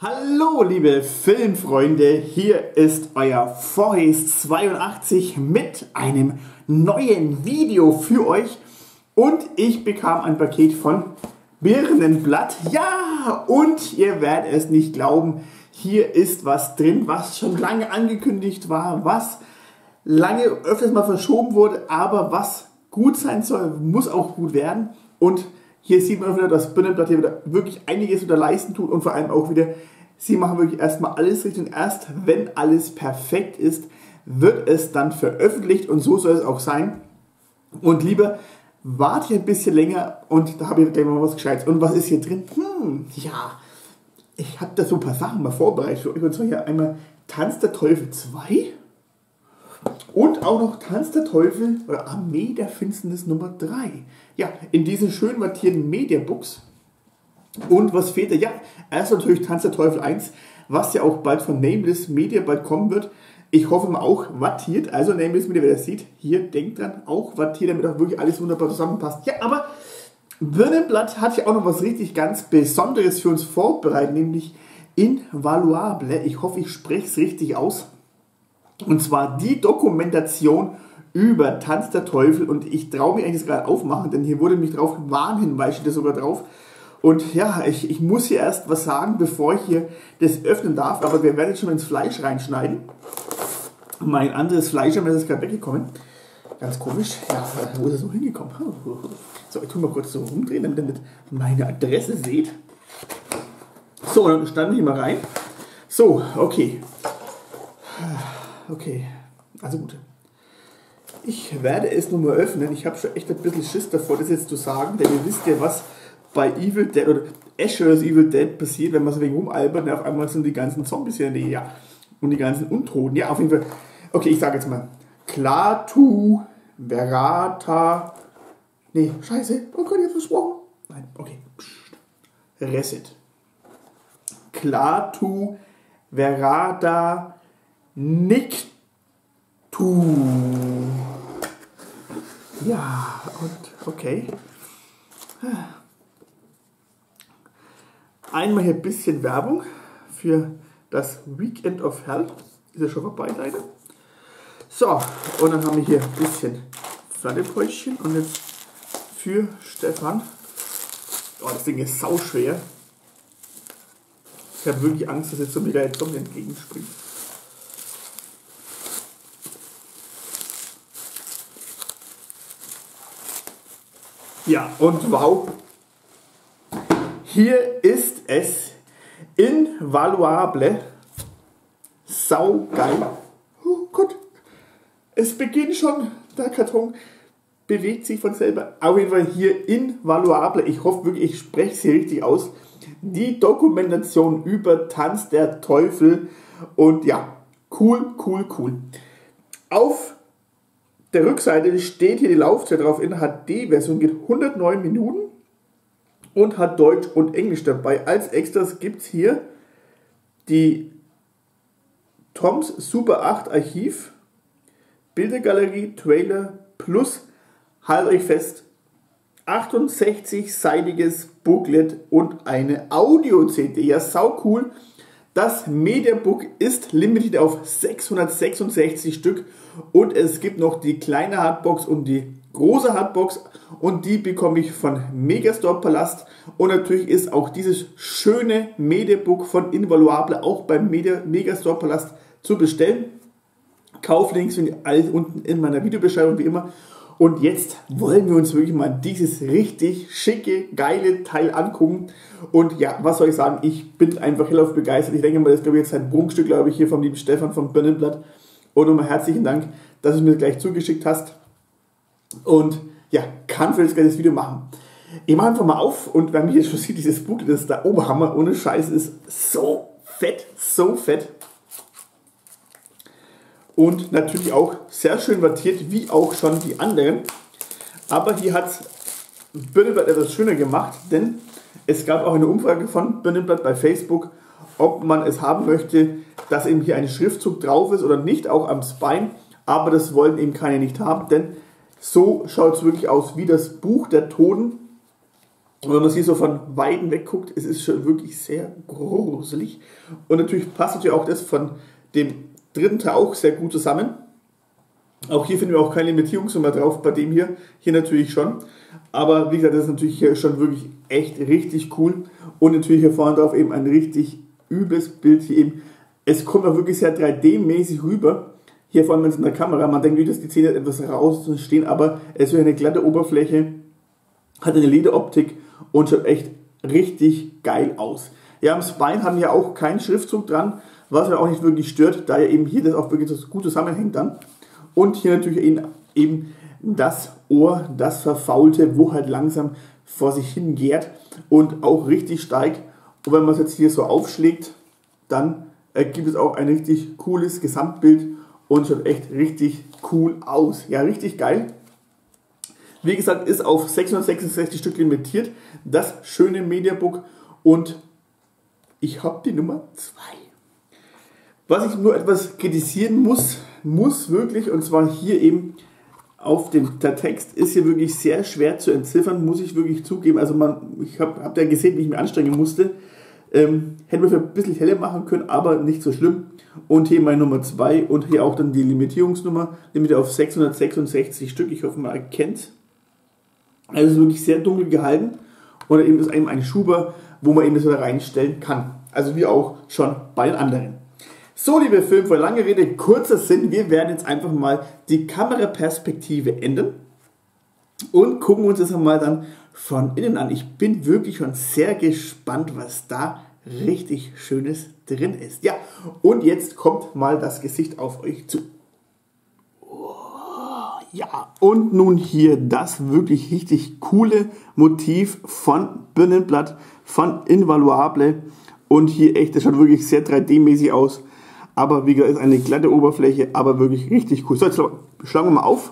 Hallo liebe Filmfreunde, hier ist euer Vorhest82 mit einem neuen Video für euch und ich bekam ein Paket von Birnenblatt. Ja, und ihr werdet es nicht glauben, hier ist was drin, was schon lange angekündigt war, was lange öfters mal verschoben wurde, aber was gut sein soll, muss auch gut werden. Und hier sieht man wieder, dass Birnenblatt hier wieder wirklich einiges wieder leisten tut und vor allem auch wieder, sie machen wirklich erstmal alles richtig und erst wenn alles perfekt ist, wird es dann veröffentlicht und so soll es auch sein. Und lieber warte ich ein bisschen länger und da habe ich gleich mal was Gescheites. Und was ist hier drin? Ja, ich habe da so ein paar Sachen mal vorbereitet für euch. Und zwar hier einmal Tanz der Teufel 2 und auch noch Tanz der Teufel oder Armee der Finsternis Nummer 3. Ja, in diesen schön wattierten Mediabooks. Und was fehlt da? Ja, erst natürlich Tanz der Teufel 1, was ja auch bald von Nameless Media bald kommen wird. Ich hoffe mal auch wattiert, also Nameless Media, wer das sieht, hier denkt dran, auch wattiert, damit auch wirklich alles wunderbar zusammenpasst. Ja, aber Birnenblatt hat ja auch noch was richtig ganz Besonderes für uns vorbereitet, nämlich Invaluable. Ich hoffe, ich spreche es richtig aus. Und zwar die Dokumentation über Tanz der Teufel. Und ich traue mich eigentlich gerade aufmachen, denn hier wurde mich drauf Warnhinweis, steht da sogar drauf. Und ja, ich muss hier erst was sagen, bevor ich hier das öffnen darf. Aber wir werden jetzt schon ins Fleisch reinschneiden. Mein anderes Fleisch ist gerade weggekommen. Ganz komisch. Ja, wo ist er so hingekommen? So, ich tue mal kurz so rumdrehen, damit ihr meine Adresse seht. So, dann standen wir mal rein. So, okay. Okay, also gut. Ich werde es nur mal öffnen. Ich habe schon echt ein bisschen Schiss davor, das jetzt zu sagen, denn ihr wisst ja, was bei Evil Dead oder Asher's Evil Dead passiert, wenn man so wegen rumalbert, auf einmal sind die ganzen Zombies hier in der Nähe, ja. Und die ganzen Untoten. Ja, auf jeden Fall. Okay, ich sage jetzt mal. Klaatu, Verata. Nee, scheiße. Oh Gott, ich hab's versprochen. Nein, okay. Psst. Reset. Klaatu, Verata, Niktu. Ja, und okay. Einmal hier ein bisschen Werbung für das Weekend of Hell. Ist ja schon vorbei, leider. So, und dann haben wir hier ein bisschen Pfannebrötchen und jetzt für Stefan. Oh, das Ding ist sauschwer. Ich habe wirklich Angst, dass jetzt so mega der Zombie entgegenspringt. Ja, und wow. Hier ist es Invaluable. Saugeil. Oh Gott. Es beginnt schon. Der Karton bewegt sich von selber. Auf jeden Fall hier Invaluable. Ich hoffe wirklich, ich spreche es hier richtig aus. Die Dokumentation über Tanz der Teufel. Und ja, cool, cool, cool. Auf der Rückseite steht hier die Laufzeit drauf in HD-Version. Geht 109 Minuten. Und hat Deutsch und Englisch dabei. Als Extras gibt es hier die Toms Super 8 Archiv, Bildergalerie, Trailer plus, haltet euch fest, 68-seitiges Booklet und eine Audio-CD. Ja, sau cool. Das Mediabook ist limitiert auf 666 Stück und es gibt noch die kleine Hardbox und die große Hardbox und die bekomme ich von Megastore Palast und natürlich ist auch dieses schöne Mediabook von Invaluable auch beim Megastore Palast zu bestellen. Kauflinks sind alles unten in meiner Videobeschreibung wie immer. Und jetzt wollen wir uns wirklich mal dieses richtig schicke, geile Teil angucken. Und ja, was soll ich sagen, ich bin einfach hellauf begeistert. Ich denke mal, das ist glaube ich jetzt ein Prunkstück, glaube ich, hier vom lieben Stefan vom Birnenblatt. Und nochmal herzlichen Dank, dass du mir das gleich zugeschickt hast. Und ja, kann für das Video machen. Ich mache einfach mal auf und wenn man hier schon sieht, dieses Buch, das ist der Oberhammer, ohne Scheiß, ist so fett, so fett. Und natürlich auch sehr schön wattiert, wie auch schon die anderen. Aber hier hat Birnenblatt etwas schöner gemacht, denn es gab auch eine Umfrage von Birnenblatt bei Facebook, ob man es haben möchte, dass eben hier ein Schriftzug drauf ist oder nicht, auch am Spine. Aber das wollen eben keine nicht haben, denn so schaut es wirklich aus wie das Buch der Toten. Und wenn man sie so von Weitem wegguckt, es ist schon wirklich sehr gruselig. Und natürlich passt natürlich auch das von dem dritten Teil auch sehr gut zusammen. Auch hier finden wir auch keine Limitierungsnummer drauf, bei dem hier natürlich schon. Aber wie gesagt, das ist natürlich hier schon wirklich echt richtig cool. Und natürlich hier vorne drauf eben ein richtig übles Bild hier eben. Es kommt auch wirklich sehr 3D-mäßig rüber. Hier vor allem in der Kamera. Man denkt, dass die Zähne etwas rausstehen, aber es ist eine glatte Oberfläche, hat eine Lederoptik und schaut echt richtig geil aus. Ja, am Spine haben wir auch keinen Schriftzug dran, was mir auch nicht wirklich stört, da ja eben hier das auch wirklich gut zusammenhängt dann. Und hier natürlich eben das Ohr, das Verfaulte, wo halt langsam vor sich hin gärt und auch richtig steigt. Und wenn man es jetzt hier so aufschlägt, dann ergibt es auch ein richtig cooles Gesamtbild und schaut echt richtig cool aus. Ja, richtig geil. Wie gesagt, ist auf 666 Stück limitiert. Das schöne Mediabook und ich habe die Nummer 2. Was ich nur etwas kritisieren muss wirklich, und zwar hier eben auf der Text ist hier wirklich sehr schwer zu entziffern, muss ich wirklich zugeben. Also ich hab ja gesehen, wie ich mich anstrengen musste. Hätten wir für ein bisschen heller machen können, aber nicht so schlimm. Und hier meine Nummer 2 und hier auch dann die Limitierungsnummer, limitiert auf 666 Stück. Ich hoffe, man erkennt. Also es ist wirklich sehr dunkel gehalten. Oder eben ist eben ein Schuber, wo man eben das wieder reinstellen kann. Also wie auch schon bei den anderen. So, liebe Filmfreunde, lange Rede, kurzer Sinn. Wir werden jetzt einfach mal die Kameraperspektive ändern und gucken uns das einmal dann von innen an. Ich bin wirklich schon sehr gespannt, was da richtig Schönes drin ist. Ja, und jetzt kommt mal das Gesicht auf euch zu. Ja, und nun hier das wirklich richtig coole Motiv von Bühnenblatt, von Invaluable. Und hier echt, das schaut wirklich sehr 3D-mäßig aus. Aber wie gesagt, ist eine glatte Oberfläche, aber wirklich richtig cool. So, jetzt schlagen wir mal auf.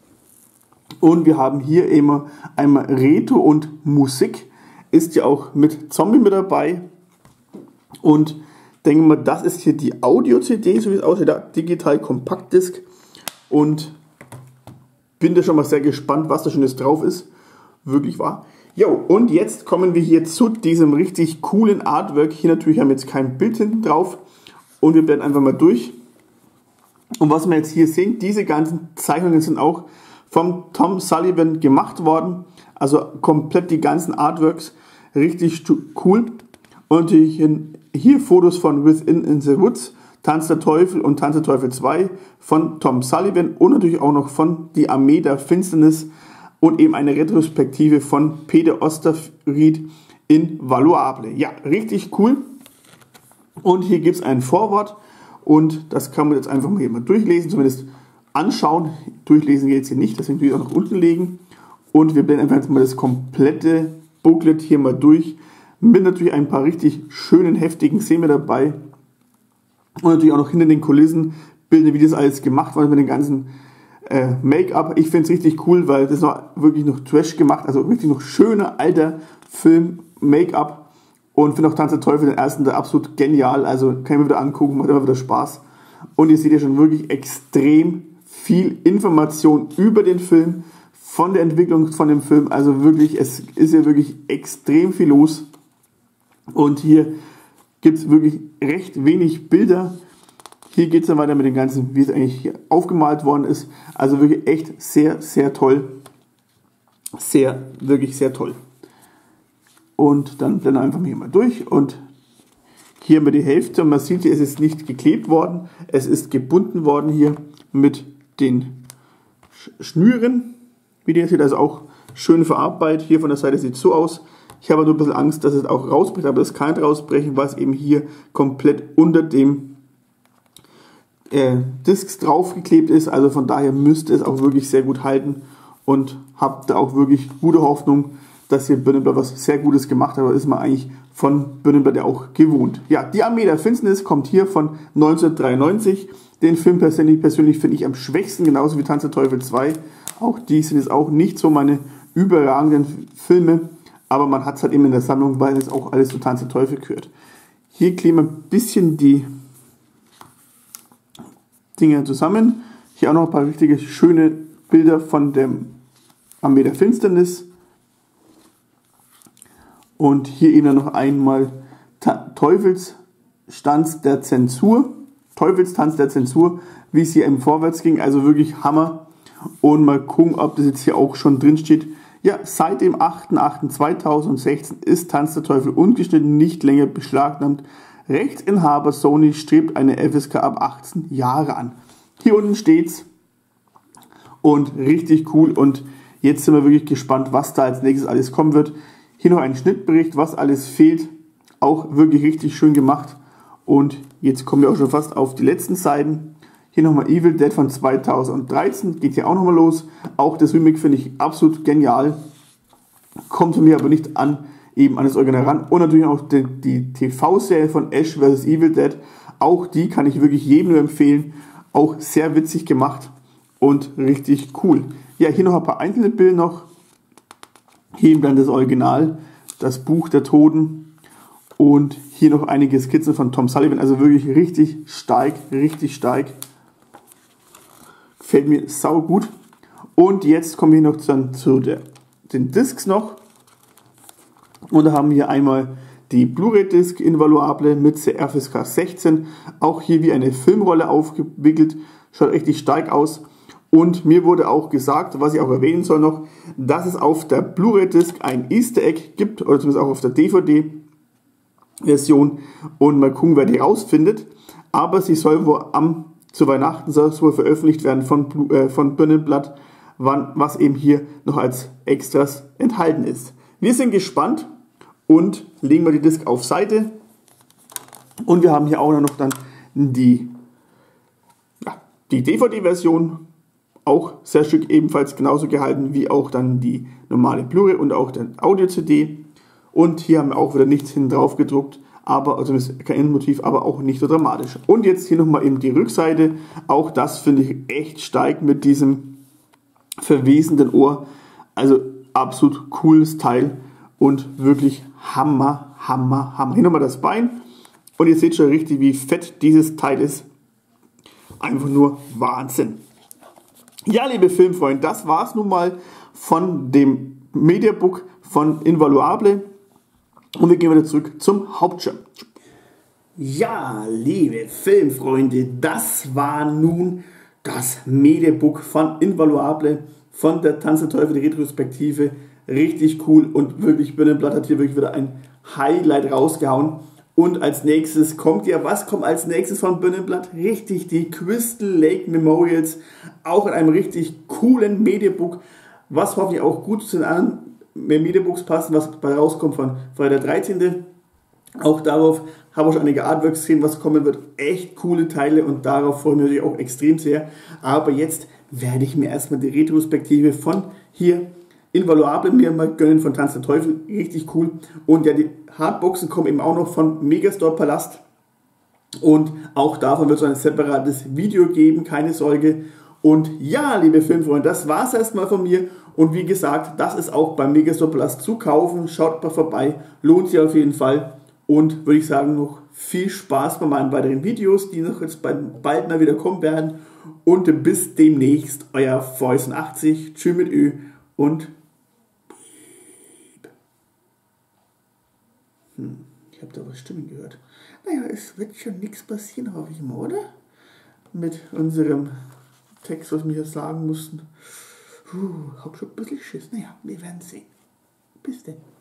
Und wir haben hier immer einmal Retro und Musik. Ist ja auch mit Zombie mit dabei. Und denke mal, das ist hier die Audio-CD, so wie es aussieht, digital Kompaktdisk. Und bin da schon mal sehr gespannt, was da Schönes drauf ist. Wirklich wahr. Jo, und jetzt kommen wir hier zu diesem richtig coolen Artwork. Hier natürlich haben wir jetzt kein Bild hinten drauf. Und wir blenden einfach mal durch. Und was wir jetzt hier sehen, diese ganzen Zeichnungen sind auch vom Tom Sullivan gemacht worden. Also komplett die ganzen Artworks. Richtig cool. Und natürlich hier Fotos von Within in the Woods, Tanz der Teufel und Tanz der Teufel 2 von Tom Sullivan. Und natürlich auch noch von Die Armee der Finsternis. Und eben eine Retrospektive von Peter Osterried in Valuable. Ja, richtig cool. Und hier gibt es ein Vorwort und das kann man jetzt einfach mal hier mal durchlesen, zumindest anschauen. Durchlesen geht es hier nicht, deswegen will ich auch nach unten legen. Und wir blenden einfach mal das komplette Booklet hier mal durch. Mit natürlich ein paar richtig schönen, heftigen Szenen mit dabei. Und natürlich auch noch hinter den Kulissen Bilder, wie das alles gemacht wurde mit den ganzen Make-up. Ich finde es richtig cool, weil das war wirklich noch Trash gemacht, also wirklich noch schöner alter Film-Make-up. Und finde auch Tanz der Teufel, den ersten, da absolut genial. Also kann ich mir wieder angucken, macht immer wieder Spaß. Und ihr seht ja schon wirklich extrem viel Information über den Film, von der Entwicklung von dem Film. Also wirklich, es ist ja wirklich extrem viel los. Und hier gibt es wirklich recht wenig Bilder. Hier geht es dann weiter mit dem Ganzen, wie es eigentlich hier aufgemalt worden ist. Also wirklich echt sehr, sehr toll. Wirklich sehr toll. Und dann blenden wir einfach hier mal durch und hier haben wir die Hälfte und man sieht hier, es ist nicht geklebt worden, es ist gebunden worden hier mit den Schnüren, wie ihr seht, also auch schön verarbeitet. Hier von der Seite sieht es so aus. Ich habe nur ein bisschen Angst, dass es auch rausbricht, aber das kann nicht rausbrechen, weil es eben hier komplett unter dem Discs draufgeklebt ist, also von daher müsste es auch wirklich sehr gut halten und habe da auch wirklich gute Hoffnung, dass hier Bühnenblatt was sehr Gutes gemacht hat, aber ist man eigentlich von Bühnenblatt ja auch gewohnt. Ja, Die Armee der Finsternis kommt hier von 1993. Den Film persönlich finde ich am schwächsten, genauso wie Tanz der Teufel 2. Auch die sind jetzt auch nicht so meine überragenden Filme, aber man hat es halt eben in der Sammlung, weil es auch alles zu Tanz der Teufel gehört. Hier kleben wir ein bisschen die Dinge zusammen. Hier auch noch ein paar richtige schöne Bilder von der Armee der Finsternis. Und hier eben noch einmal Teufelstanz der Zensur, wie es hier im Vorwärts ging, also wirklich Hammer. Und mal gucken, ob das jetzt hier auch schon drin steht. Ja, seit dem 8.8.2016 ist Tanz der Teufel ungeschnitten nicht länger beschlagnahmt. Rechtsinhaber Sony strebt eine FSK ab 18 Jahre an. Hier unten steht's und richtig cool, und jetzt sind wir wirklich gespannt, was da als nächstes alles kommen wird. Hier noch ein Schnittbericht, was alles fehlt, auch wirklich richtig schön gemacht, und jetzt kommen wir auch schon fast auf die letzten Seiten. Hier nochmal Evil Dead von 2013, geht hier auch nochmal los. Auch das Remake finde ich absolut genial. Kommt von mir aber nicht an das Original ran. Und natürlich auch die TV-Serie von Ash vs. Evil Dead. Auch die kann ich wirklich jedem nur empfehlen. Auch sehr witzig gemacht und richtig cool. Ja, hier noch ein paar einzelne Bilder noch. Hier eben dann das Original, das Buch der Toten. Und hier noch einige Skizzen von Tom Sullivan. Also wirklich richtig stark, richtig stark. Gefällt mir sau gut. Und jetzt kommen wir noch zu den Discs noch. Und da haben wir einmal die Blu-ray-Disc Invaluable mit FSK 16. Auch hier wie eine Filmrolle aufgewickelt. Schaut richtig stark aus. Und mir wurde auch gesagt, was ich auch erwähnen soll noch, dass es auf der Blu-ray-Disc ein Easter Egg gibt, oder zumindest auch auf der DVD-Version. Und mal gucken, wer die rausfindet. Aber sie soll wohl zu Weihnachten soll es wohl veröffentlicht werden von Birnenblatt, was eben hier noch als Extras enthalten ist. Wir sind gespannt und legen mal die Disc auf Seite. Und wir haben hier auch noch dann die DVD-Version, auch sehr schick, ebenfalls genauso gehalten wie auch dann die normale Blu-ray und auch den Audio-CD. Und hier haben wir auch wieder nichts hinten drauf gedruckt, aber zumindest kein Innenmotiv, aber auch nicht so dramatisch. Und jetzt hier nochmal eben die Rückseite. Auch das finde ich echt stark mit diesem verwesenden Ohr. Also absolut cooles Teil und wirklich Hammer, Hammer, Hammer. Hier nochmal das Bein und ihr seht schon richtig, wie fett dieses Teil ist. Einfach nur Wahnsinn. Ja, liebe Filmfreunde, das war es nun mal von dem Mediabook von Invaluable. Und wir gehen wieder zurück zum Hauptschirm. Ja, liebe Filmfreunde, das war nun das Mediabook von Invaluable, von der Tanz der Teufel, die Retrospektive. Richtig cool, und wirklich Birnenblatt hat hier wirklich wieder ein Highlight rausgehauen. Und als nächstes kommt was kommt als nächstes von Birnenblatt? Richtig, die Crystal Lake Memorials, auch in einem richtig coolen Mediabook, was hoffentlich auch gut zu den anderen Mediabooks passen, was bei rauskommt von Freitag der 13. Auch darauf habe ich schon einige Artworks gesehen, was kommen wird. Echt coole Teile, und darauf freue ich mich natürlich auch extrem sehr. Aber jetzt werde ich mir erstmal die Retrospektive von hier Invaluable mir mal gönnen, von Tanz der Teufel. Richtig cool. Und ja, die Hardboxen kommen eben auch noch von Megastore Palast. Und auch davon wird es ein separates Video geben, keine Sorge. Und ja, liebe Filmfreunde, das war es erstmal von mir. Und wie gesagt, das ist auch beim Megastore Palast zu kaufen. Schaut mal vorbei, lohnt sich auf jeden Fall. Und würde ich sagen, noch viel Spaß bei meinen weiteren Videos, die noch jetzt bald mal wieder kommen werden. Und bis demnächst, euer Fäusen80. Tschüss mit Ö und ich habe da was Stimmen gehört. Naja, es wird schon nichts passieren, hoffe ich mal, oder? Mit unserem Text, was wir hier sagen mussten. Hab schon ein bisschen Schiss. Naja, wir werden sehen. Bis denn.